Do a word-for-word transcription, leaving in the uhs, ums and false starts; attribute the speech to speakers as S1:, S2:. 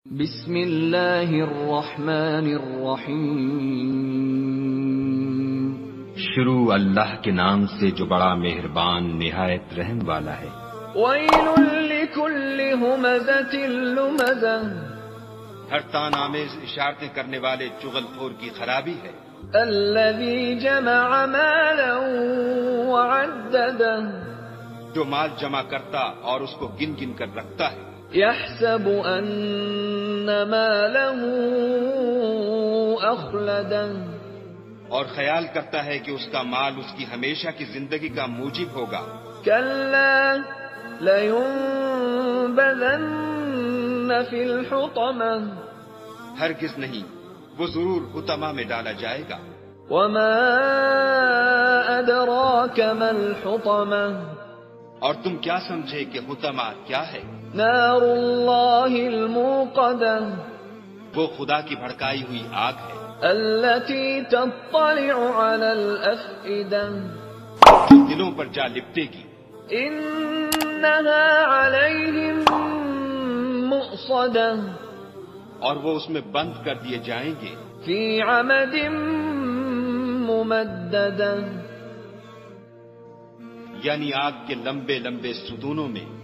S1: بسم اللہ الرحمن الرحیم۔
S2: شروع اللہ کے نام سے جو بڑا مہربان نہایت رحم والا ہے۔
S1: ویل لکل ہمزۃ لمزہ،
S2: ہر تان آمیز اشارتیں کرنے والے چغل خور کی خرابی ہے۔
S1: الذی جمع مالا وعددہ،
S2: جو مال جمع کرتا اور اس کو گن گن کر رکھتا ہے۔
S1: یحسب ان مالہ اخلدہ،
S2: اور خیال کرتا ہے کہ اس کا مال اس کی ہمیشہ کی زندگی کا موجب ہوگا۔
S1: کلا لینبذن فی الحطمہ،
S2: ہرگز نہیں، وہ ضرور حطمہ میں ڈالا جائے گا۔
S1: وما ادراک ما الحطمہ،
S2: اور تم کیا سمجھے کہ حطمہ کیا ہے؟
S1: نار اللہ الموقدہ،
S2: وہ خدا کی بھڑکائی ہوئی آگ ہے۔
S1: التي تطلع على الافئدہ،
S2: جو دلوں پر جا لپٹے گی۔
S1: انها علیہم مؤصدہ،
S2: اور وہ اس میں بند کر دیے جائیں گے۔
S1: فی عمد ممددہ،
S2: یعنی آگ کے لمبے لمبے ستونوں میں۔